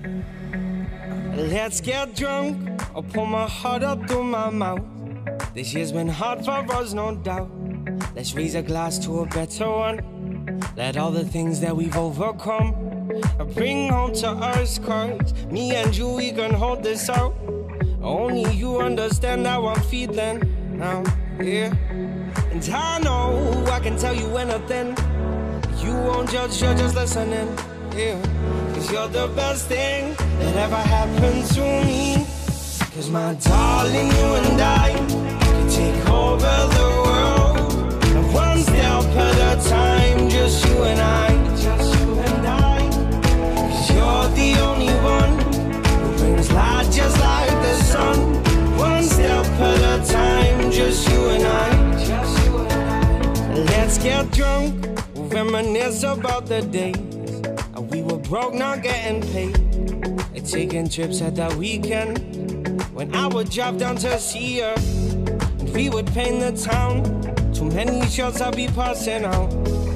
Let's get drunk, I'll pour my heart up through my mouth. This year's been hard for us, no doubt. Let's raise a glass to a better one. Let all the things that we've overcome bring home to us, 'cause me and you, we can hold this out. Only you understand how I'm feeling now, yeah. And I know I can tell you anything. You won't judge, you're just listening, yeah. 'Cause you're the best thing that ever happened to me. 'Cause my darling, you and I can take over the world, and one step at a time, just you and I, just you and I. 'Cause you're the only one who brings light just like the sun. One step at a time, just you and I, just you and I. Let's get drunk, we'll reminisce about the days we were broke, not getting paid, and taking trips at that weekend when I would drive down to see her, and we would paint the town. Too many shots I'd be passing out,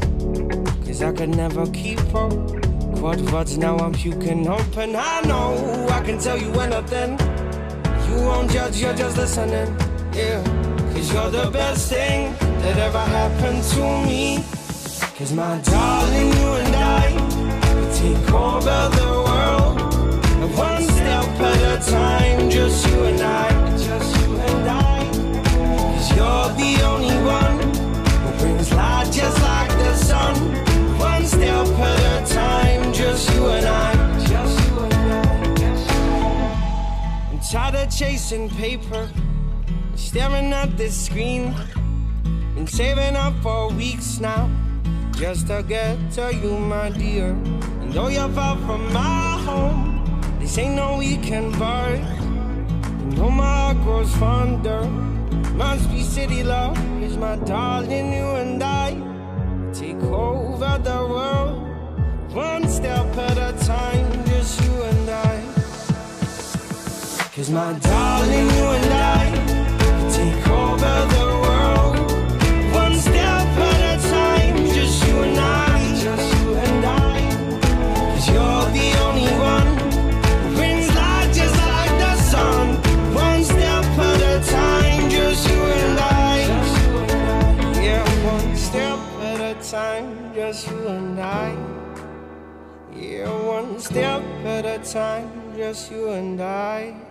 'cause I could never keep up. Quad words, now I'm puking up. And I know I can tell you anything. You won't judge, you're just listening, yeah. 'Cause you're the best thing that ever happened to me. 'Cause my darling, you and I take over the world, and one step at a time, just you and I, just you and I. 'Cause you're the only one who brings light just like the sun. One step at a time, just you and I, just you and I, just you and I. I'm tired of chasing paper, staring at this screen. Been saving up for weeks now, just to get to you, my dear. And though you're far from my home, this ain't no weekend bar. You know my heart grows fonder. Must be city love, 'cause my darling, you and I take over the world, one step at a time, just you and I. 'Cause my darling, you and I take over the world, one step at a time, just you and I, just you and I. 'Cause you're the only one who brings light just like the sun. One step at a time, just you and I, just you and I. Yeah, one step at a time, just you and I. Yeah, one step at a time, just you and I.